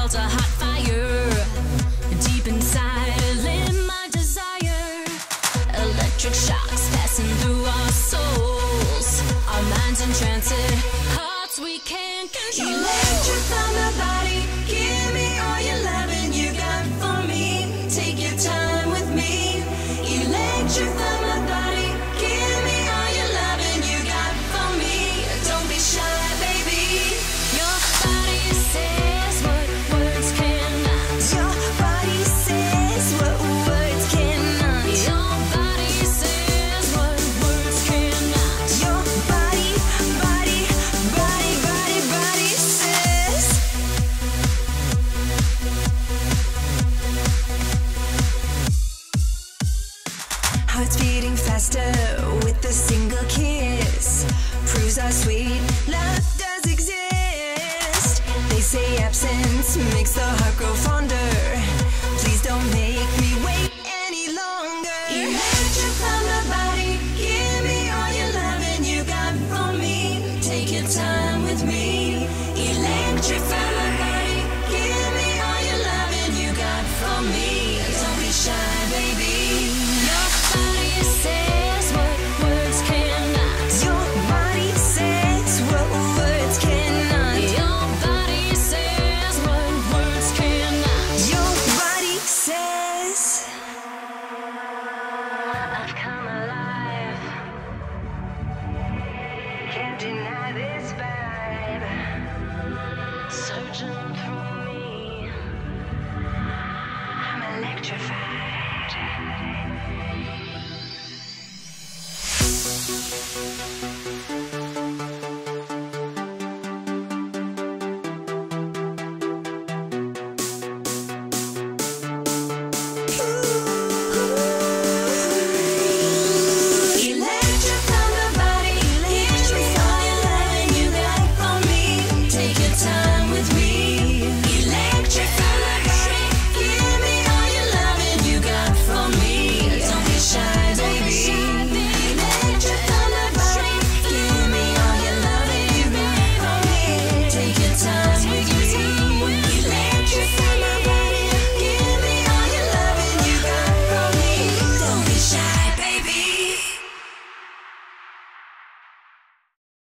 felt a hot fire deep inside, it lit my desire. Electric shocks passing through our souls, our minds entranced, hearts we can't control. Electrify my body, give me all your loving you got for me. Take your time with me. Electrify my body, give me all your loving you got for me. Don't be shy, baby. Your body says what words cannot. Your body says what words cannot. Your body says what words cannot. Your body, body, body, body, body says. Hearts beating faster with a single kiss. Proves our sweet love does exist. They say absence makes the heart grow fonder. Please don't make me wait any longer. Electrify my body, give me all your loving you got for me. Take your time with me. Electrify